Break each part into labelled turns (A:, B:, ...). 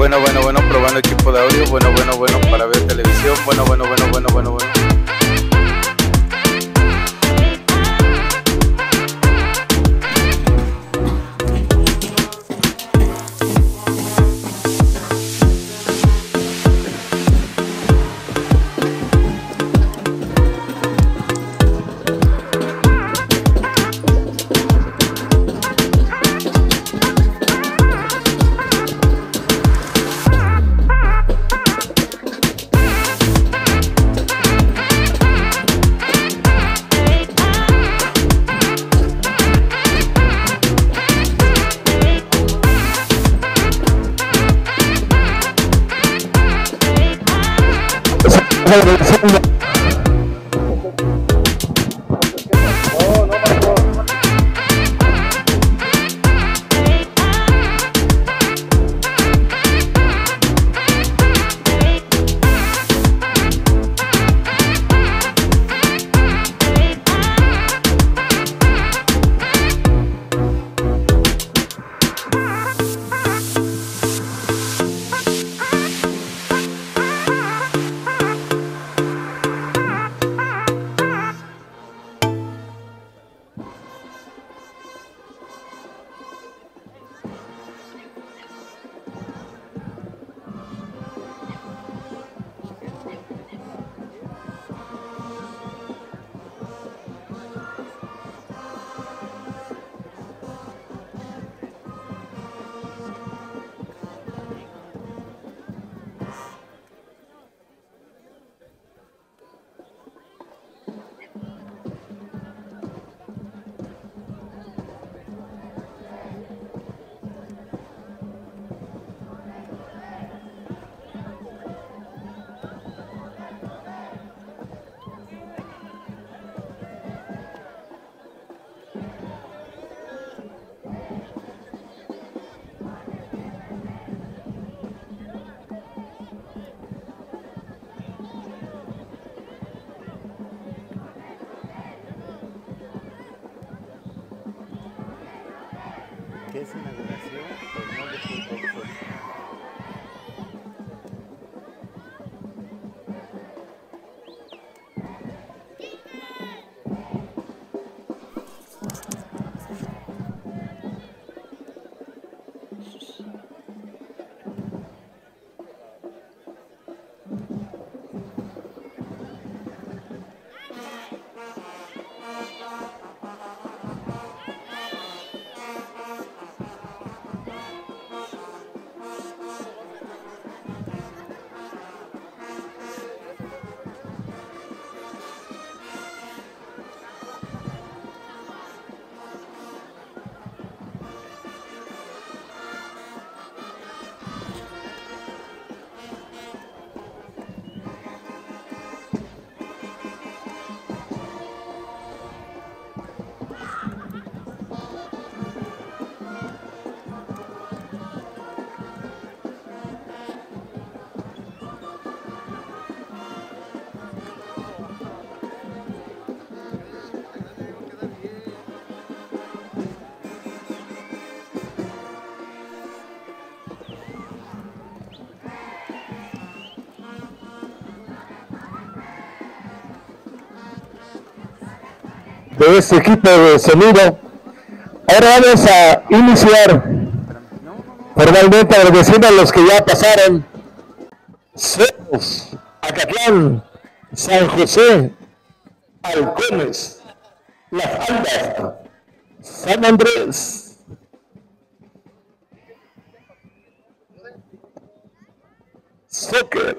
A: bueno, probando equipo de audio, bueno, para ver televisión, bueno.
B: ¿Qué es inauguración? Torneo de fútbol.
C: De este equipo de sonido. Ahora vamos a iniciar formalmente agradeciendo a los que ya pasaron. Cerros, Acatlán, San José, Halcones, La Falda, San Andrés. Soccer.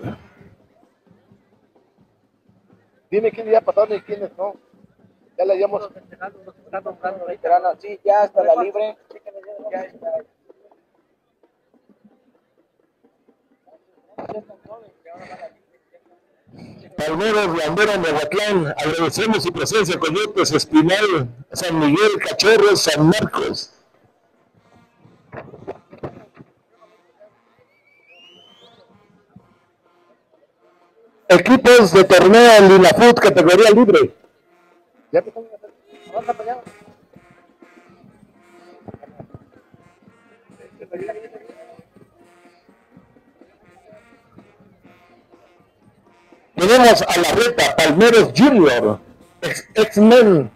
D: Dime quién ya pasaron y quiénes no. Ya la hayamos veterana. Sí, ya está la libre. Ya está.
C: Palmeros, Bandera, Mehuatlán, agradecemos su presencia con Coyotes, Espinal, San Miguel, Cachorros, San Marcos. Equipos de torneo en Linafoot, categoría libre.
D: Ya empezamos a hacer. Vamos para allá.
C: Tenemos a la reta Palmeros Junior, X-Men,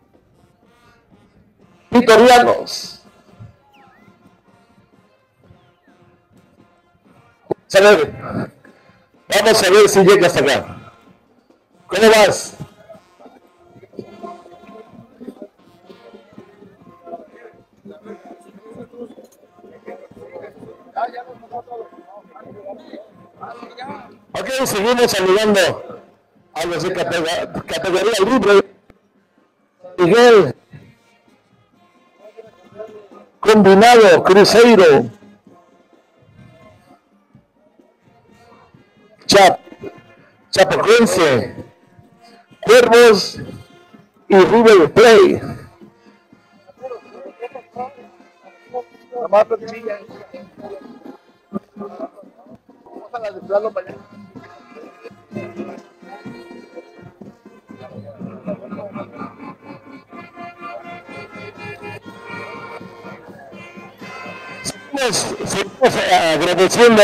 C: Vitorianos. Vamos a ver si llega hasta acá. ¿Cómo vas? Ok, seguimos saludando a los de categoría libre. Miguel, Combinado, Cruzeiro, Chapecoense, Cuervos y River Plate.
D: Vamos a la de plano para allá.
C: Seguimos agradeciendo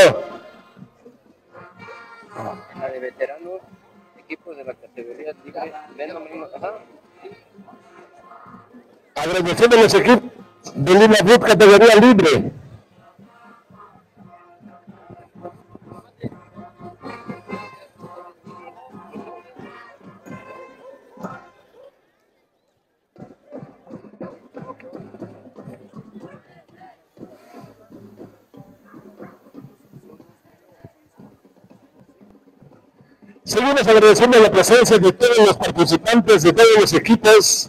B: La de veteranos, equipos de la categoría libre, menos.
C: agradeciendo a los equipos de Lima Blue categoría libre. Seguimos agradeciendo la presencia de todos los participantes de todos los equipos.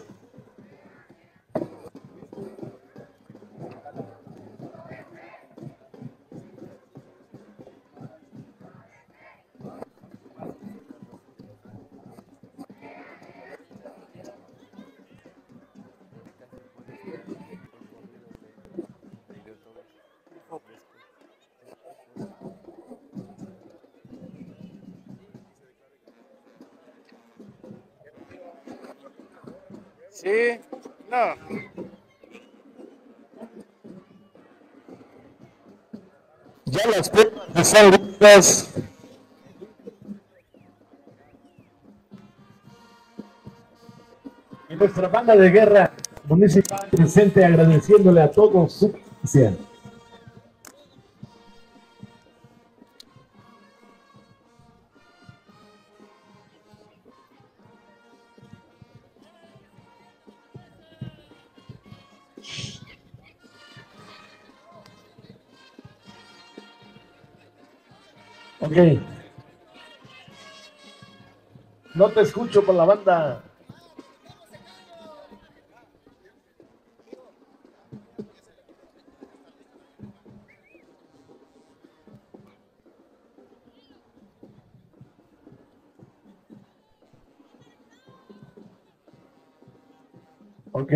A: Sí, no.
C: Ya las puertas están listas.
E: En nuestra banda de guerra municipal presente, agradeciéndole a todos su presencia. Ok. No te escucho por la banda. Ok.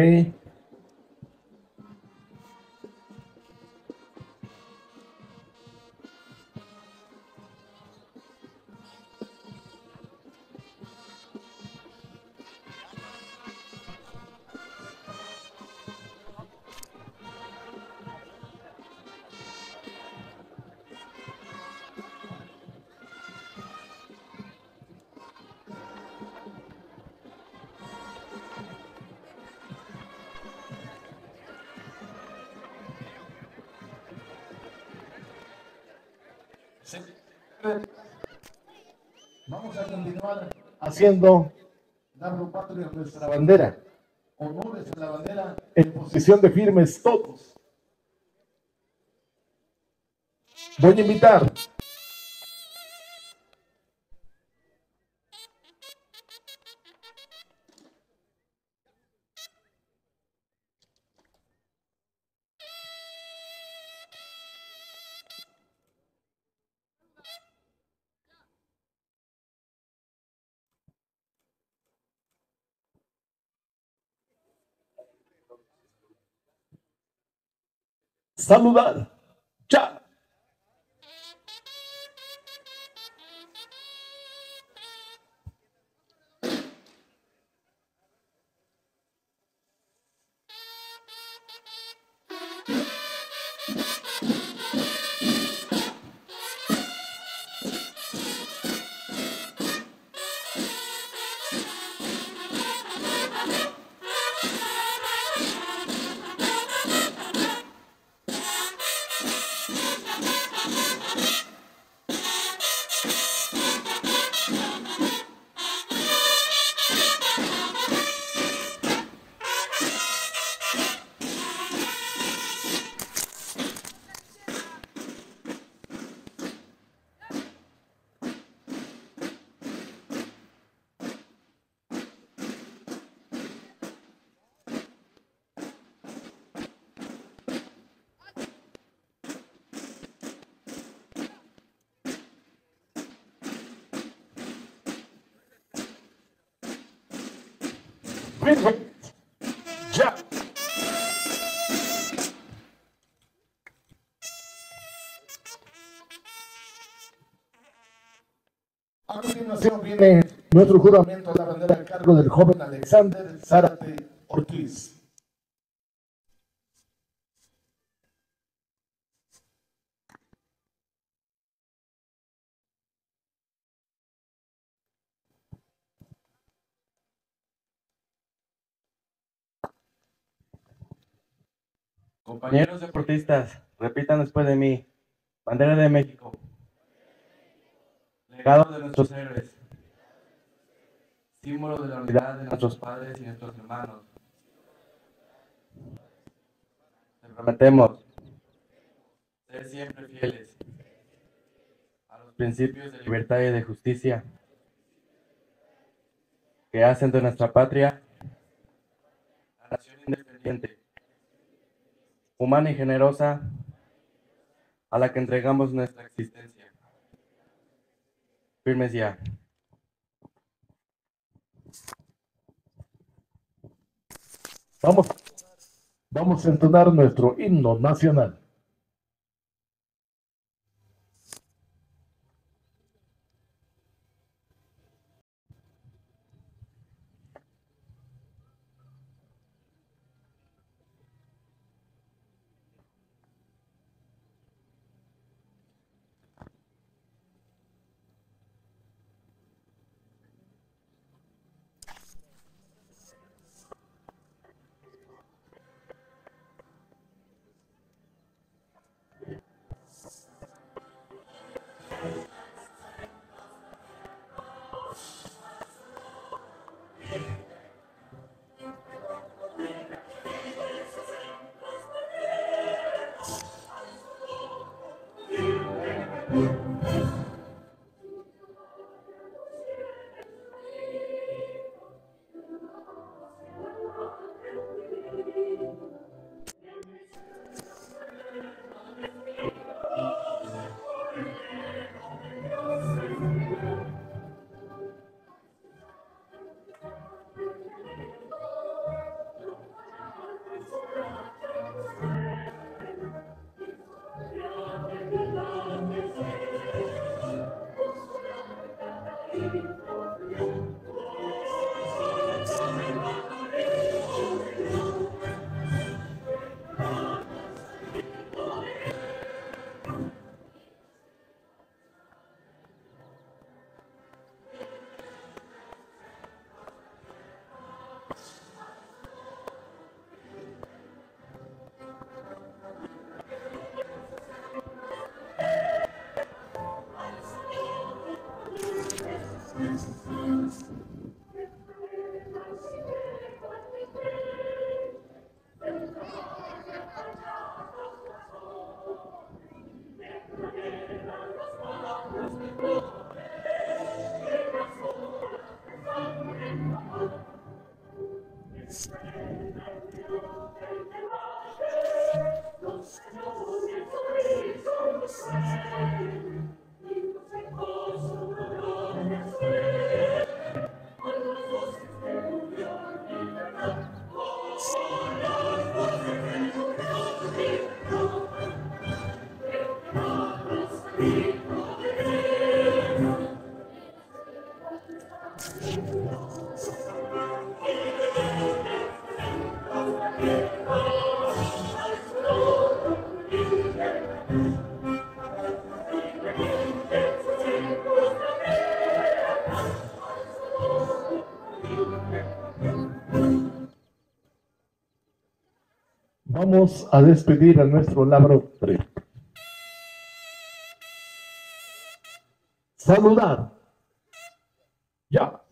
E: Vamos a continuar haciendo, dando patria a nuestra bandera, honores a la bandera, en posición de firmes todos. Voy a invitar saludar. ¡Chao! Virgen. Ya. A continuación viene nuestro juramento a la bandera a cargo del joven Alexander Zárate Ortiz.
F: Compañeros deportistas, repitan después de mí. Bandera de México. Legado de nuestros héroes. Símbolo de la unidad de nuestros padres y nuestros hermanos. Les prometemos ser siempre fieles a los principios de libertad y de justicia que hacen de nuestra patria la nación independiente, humana y generosa a la que entregamos nuestra existencia. Firmes ya.
E: Vamos a entonar nuestro himno nacional. Vamos a despedir a nuestro laboratorio. Saludar. Ya.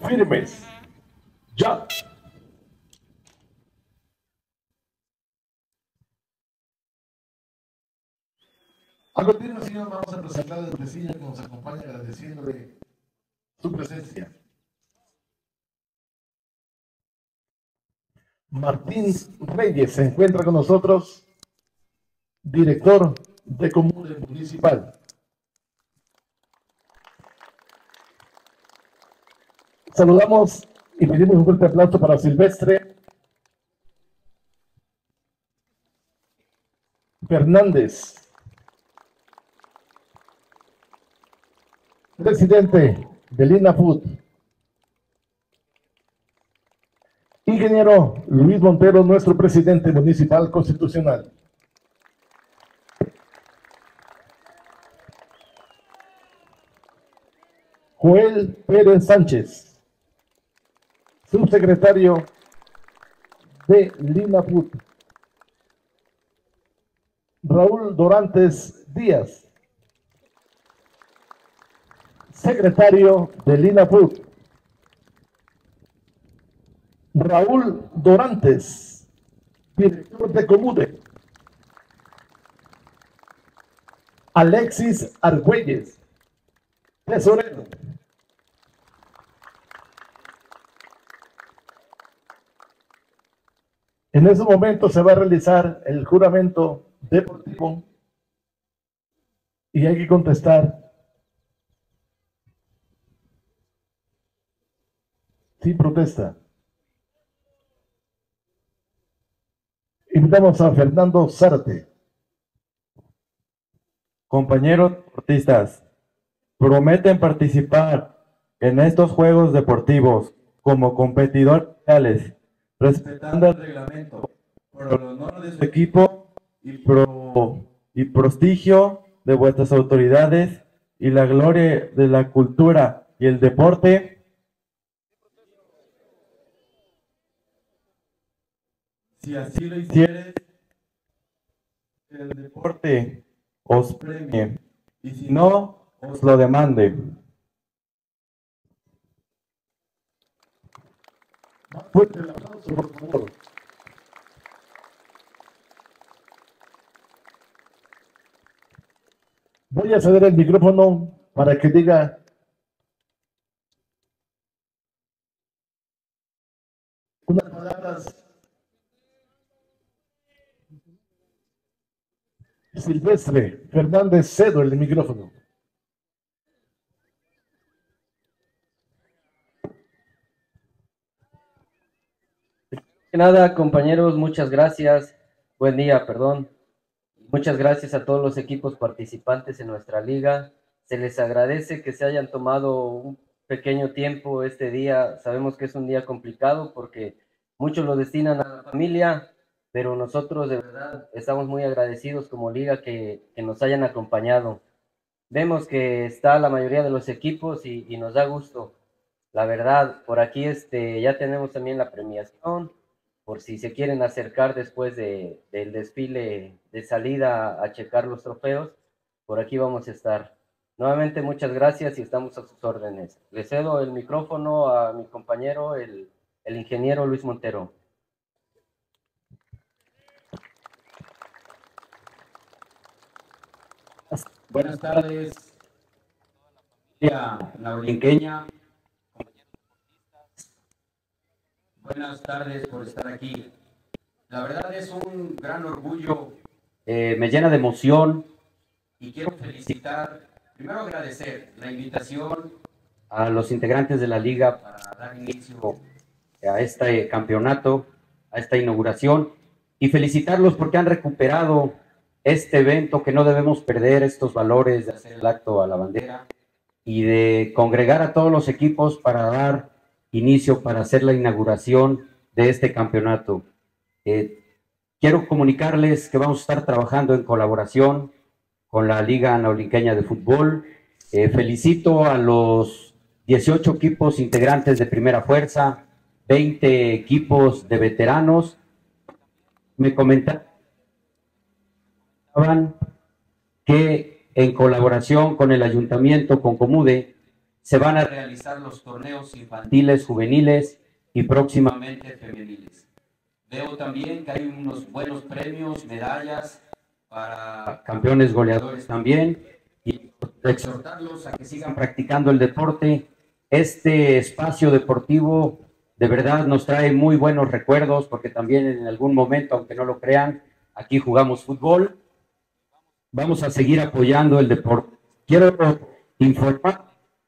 E: Firmes. Ya. A continuación vamos a presentar al vecino que nos acompaña agradeciéndole su presencia. Martín Reyes se encuentra con nosotros, director de Comune Municipal. Saludamos y pedimos un fuerte aplauso para Silvestre Fernández, presidente del INAFUT. Ingeniero Luis Montero, nuestro presidente municipal constitucional. Joel Pérez Sánchez, subsecretario de INAFUT. Raúl Dorantes Díaz, secretario del INAFUT. Raúl Dorantes, director de Comune. Alexis Argüelles, tesorero. En ese momento se va a realizar el juramento deportivo y hay que contestar sin protesta. Invitamos a Fernando Zárate.
F: Compañeros deportistas, ¿prometen participar en estos Juegos Deportivos como competidores reales, respetando el reglamento, por el honor de su equipo y prestigio de vuestras autoridades y la gloria de la cultura y el deporte? Si así lo hicieres, el deporte os premie, y si no, os lo demande.
E: Fuerte el aplauso, por favor. Voy a ceder el micrófono para que diga unas palabras. Silvestre Fernández, cedo el micrófono.
B: Nada, compañeros, muchas gracias. Buen día, perdón. Muchas gracias a todos los equipos participantes en nuestra liga. Se les agradece que se hayan tomado un pequeño tiempo este día. Sabemos que es un día complicado porque muchos lo destinan a la familia, pero nosotros de verdad estamos muy agradecidos como liga que nos hayan acompañado. Vemos que está la mayoría de los equipos y nos da gusto. La verdad, por aquí ya tenemos también la premiación, por si se quieren acercar después del desfile de salida a checar los trofeos, por aquí vamos a estar. Nuevamente muchas gracias y estamos a sus órdenes. Le cedo el micrófono a mi compañero, el ingeniero Luis Montero.
G: Buenas tardes, familia naulinqueña. Buenas tardes por estar aquí. La verdad es un gran orgullo, me llena de emoción y quiero felicitar, primero agradecer la invitación a los integrantes de la liga para dar inicio a este campeonato, a esta inauguración, y felicitarlos porque han recuperado este evento que no debemos perder, estos valores de hacer el acto a la bandera y de congregar a todos los equipos para dar inicio, para hacer la inauguración de este campeonato. Quiero comunicarles que vamos a estar trabajando en colaboración con la Liga Naulinqueña de Fútbol. Felicito a los 18 equipos integrantes de Primera Fuerza, 20 equipos de veteranos. Me comentaban que en colaboración con el ayuntamiento, con Comude, se van a realizar los torneos infantiles, juveniles y próximamente femeniles. Veo también que hay unos buenos premios, medallas para campeones goleadores también, y exhortarlos a que sigan practicando el deporte. Este espacio deportivo de verdad nos trae muy buenos recuerdos, porque también en algún momento, aunque no lo crean, aquí jugamos fútbol. Vamos a seguir apoyando el deporte. Quiero informar.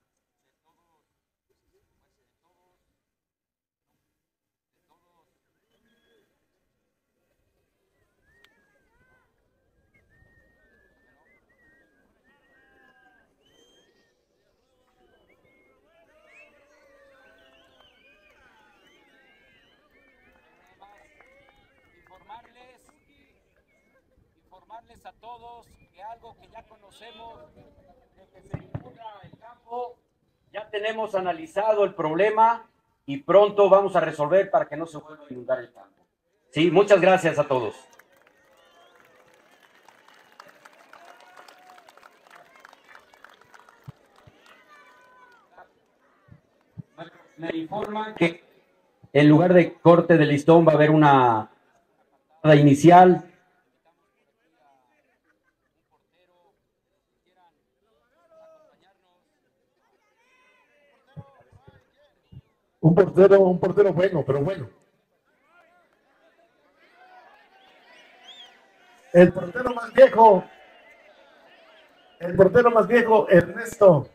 H: Informarles a todos que algo que ya conocemos, de que se inunda el campo,
G: Ya tenemos analizado el problema y pronto vamos a resolver para que no se vuelva a inundar el campo. Sí, muchas gracias a todos. Me informan que en lugar de corte de listón va a haber una patada inicial.
E: Un portero bueno, pero bueno. El portero más viejo, Ernesto.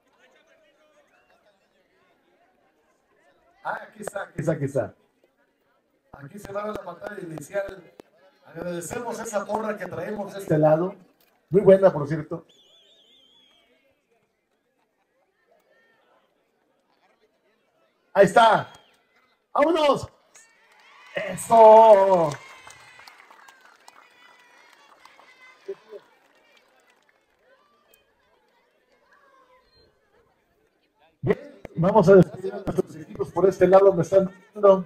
E: Ah, aquí está. Aquí se va a ver la pantalla inicial. Agradecemos esa porra que traemos de este lado. Muy buena, por cierto. Ahí está. ¡Vámonos! ¡Eso! Bien, vamos a despedir a nuestros equipos por este lado. Me están viendo.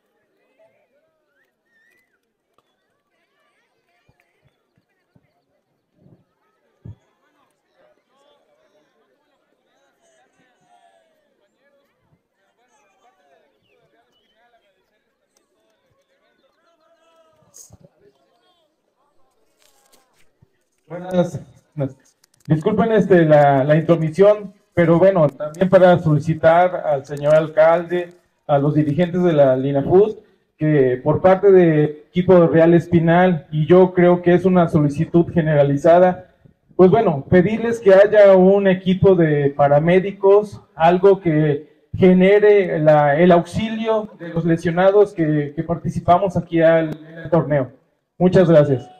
I: Buenas. Disculpen la intromisión, pero bueno, también para solicitar al señor alcalde, a los dirigentes de la Linafut, que por parte del equipo de Real Espinal, y yo creo que es una solicitud generalizada, pues bueno, pedirles que haya un equipo de paramédicos, algo que genere el auxilio de los lesionados que participamos aquí en el torneo. Muchas gracias.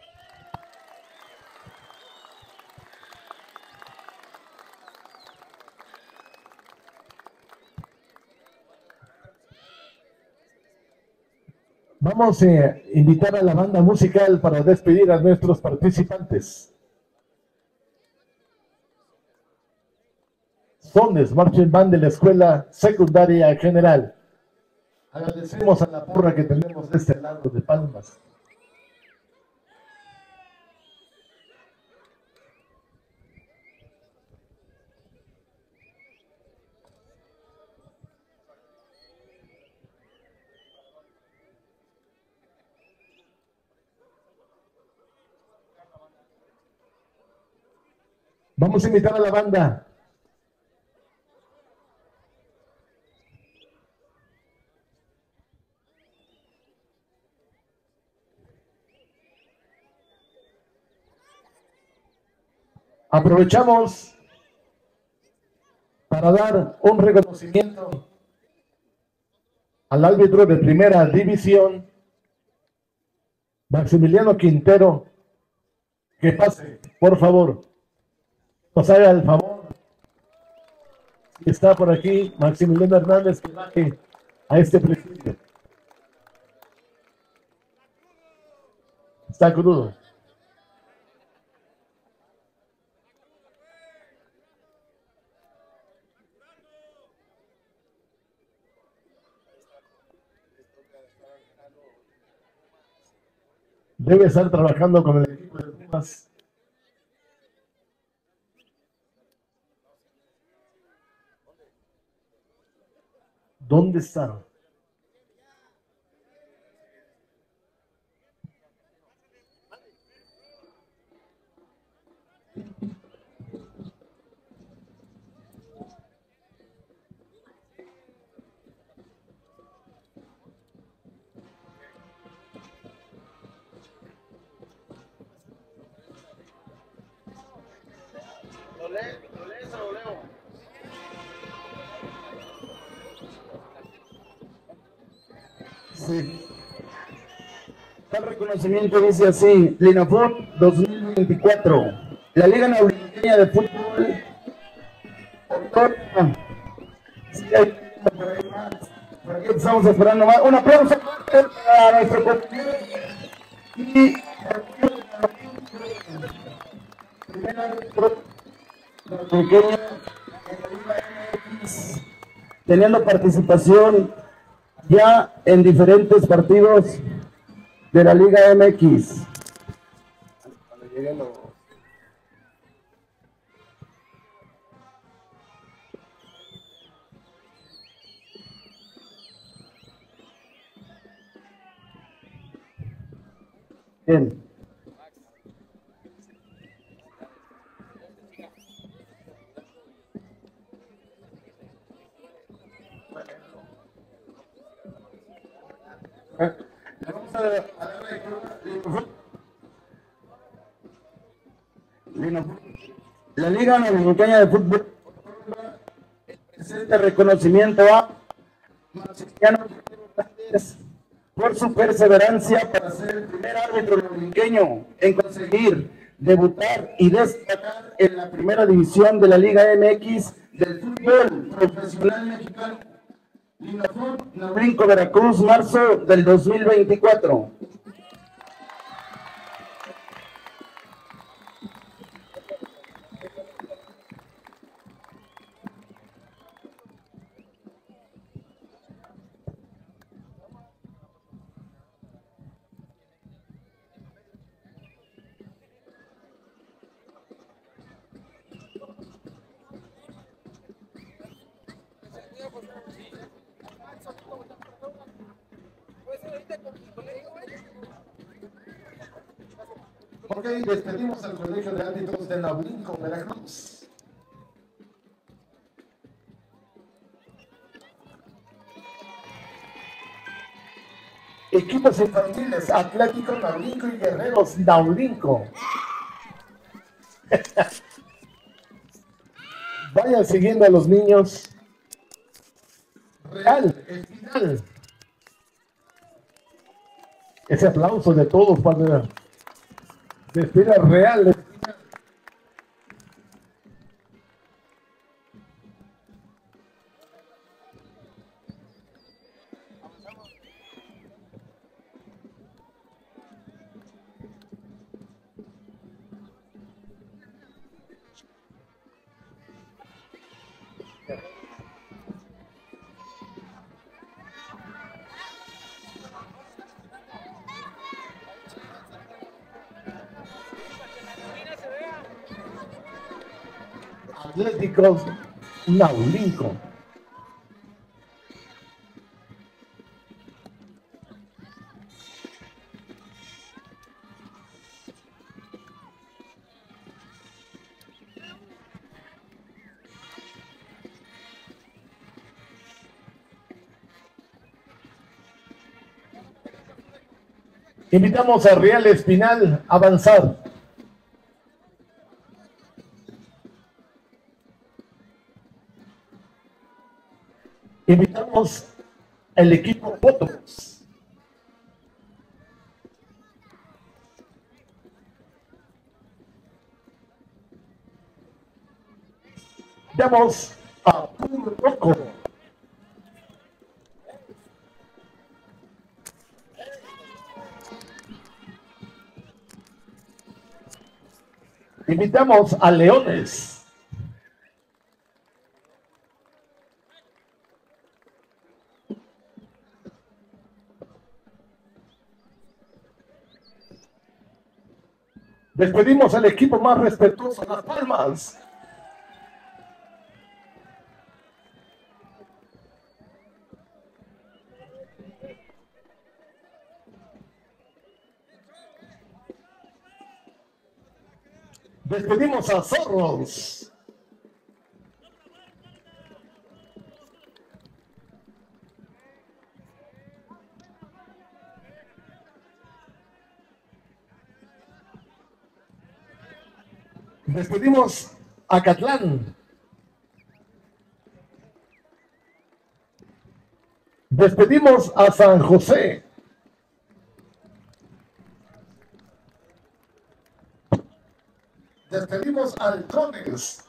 E: Vamos a invitar a la banda musical para despedir a nuestros participantes. Sones Marching Band de la Escuela Secundaria General. Agradecemos a la porra que tenemos de este lado de Palmas. Vamos a invitar a la banda. Aprovechamos para dar un reconocimiento al árbitro de primera división, Maximiliano Quintero. Que pase, por favor. Nos haga el favor. Si está por aquí, Maximiliano Hernández, que baje a este presidio. Está crudo. Debe estar trabajando con el equipo de Pumas. ¿Dónde están?
D: ¿Lo lees o lo leo?
J: Sí. El reconocimiento dice así: Linafoot 2024. La Liga Naurinqueña de Fútbol otorga. Sí, por aquí estamos esperando más. Un aplauso para nuestro compañero y teniendo participación ya en diferentes partidos de la Liga MX. Cuando lleguen los... Bien. Vamos a dar la Liga Naurinqueña de Fútbol presenta reconocimiento a Maximiliano Fernández por su perseverancia para ser el primer árbitro naurinqueño en conseguir debutar y destacar en la primera división de la Liga MX del fútbol profesional mexicano. Linafoot, Naurinco, Veracruz, marzo del 2024.
E: Ok, despedimos al Colegio de Árbitros de Naurinco, Veracruz. Equipos infantiles, Atlético Naurinco y Guerreros Naurinco. Vayan siguiendo a los niños. Real, el final. Ese aplauso de todos para despedir al Real. El final. Atléticos Naurinco. Invitamos a Real Espinal a avanzar. Invitamos al equipo Potros. Invitamos a Purroco. Invitamos a Leones. Despedimos al equipo más respetuoso, Las Palmas. Despedimos a Zorros. Despedimos a Catlán. Despedimos a San José. Despedimos a Halcones.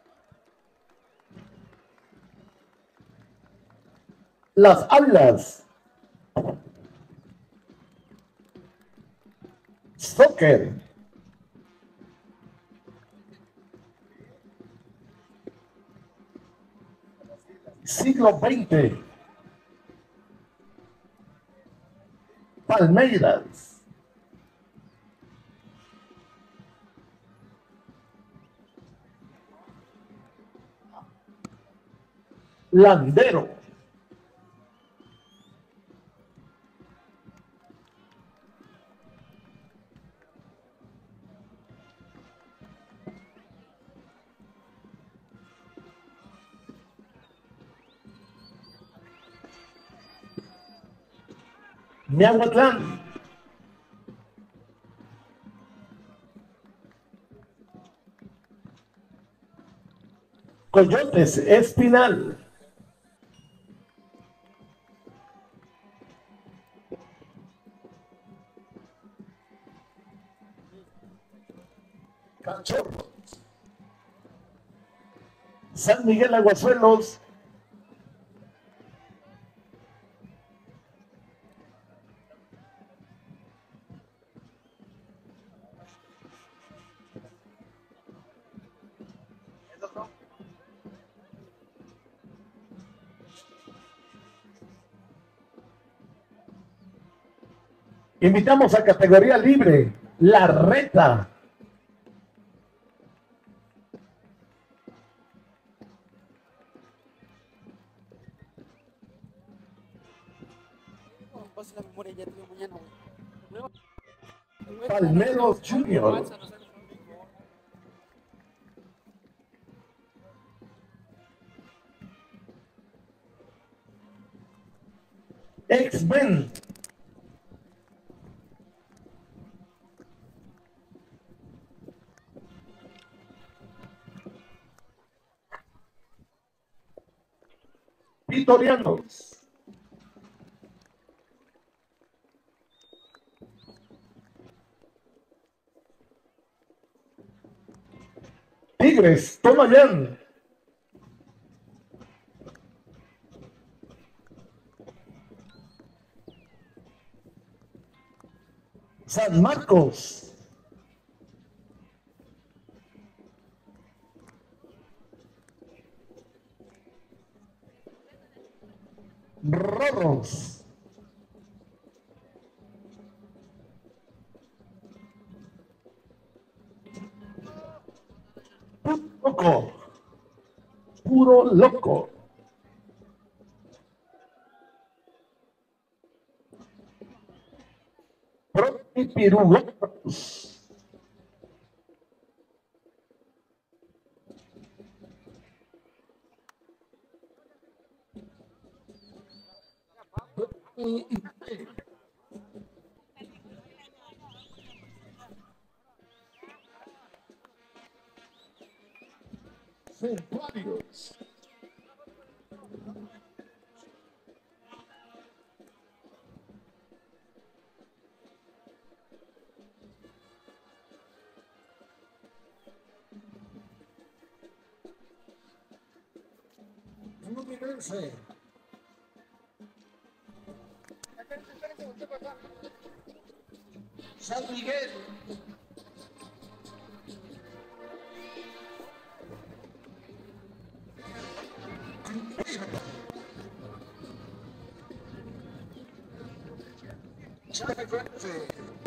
E: Las Águilas. Soccer. Siglo XX. Palmeiras. Landero. Miahuatlán. Coyotes Espinal. Cachorros. San Miguel Aguasuelos. Invitamos a categoría libre, La Reta. Palmeros Junior. X-Men. Vitorianos. Tigres, Tomayán. San Marcos. Rorros. Loco. Puro loco. Pirulos. Santuarios. Fluminense. San Miguel. Chapecoense.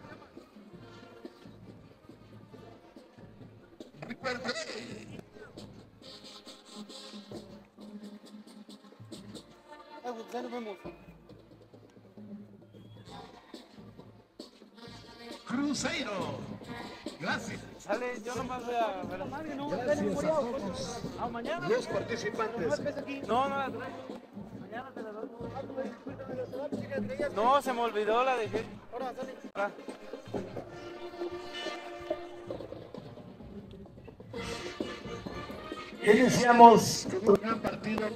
E: River Plate. Cruzeiro. Gracias.
H: Sale, yo nomás voy a ver.
E: Gracias a todos
H: Mañana.
E: los participantes.
H: No, no la traigo. Mañana te la doy. No, se me olvidó, la dejé. Ahora, sale.
E: Iniciamos con un gran partido.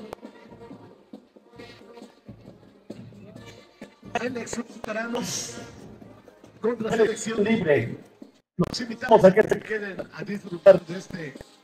E: Selección Veteranos contra Selección Libre. Los invitamos a que se queden a disfrutar de este